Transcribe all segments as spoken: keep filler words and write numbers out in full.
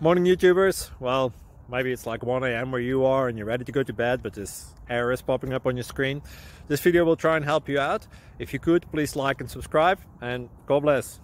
Morning YouTubers. Well, maybe it's like one A M where you are and you're ready to go to bed, but this error is popping up on your screen. This video will try and help you out. If you could, please like and subscribe, and God bless.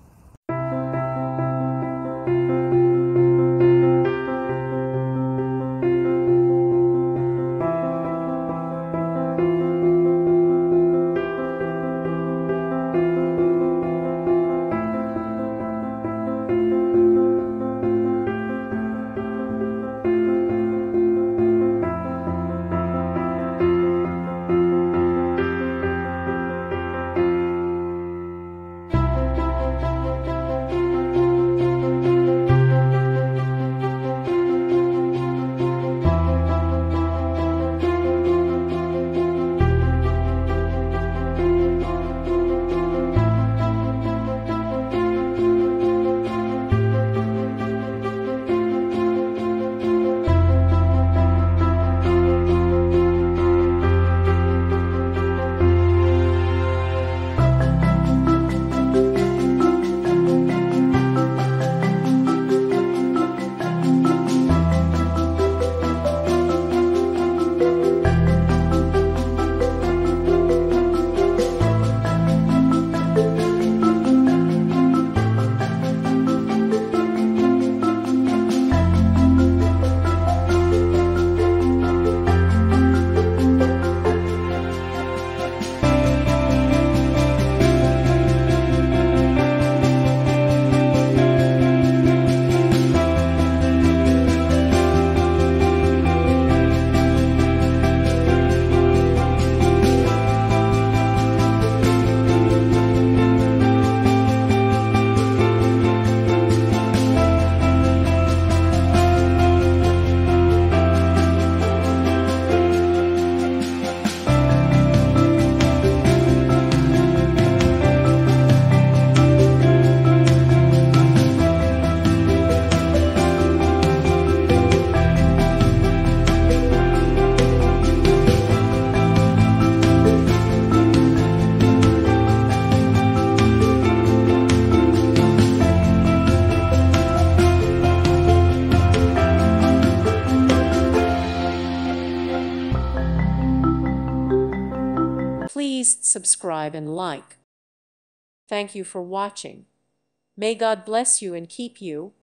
Please subscribe and like. Thank you for watching. May God bless you and keep you.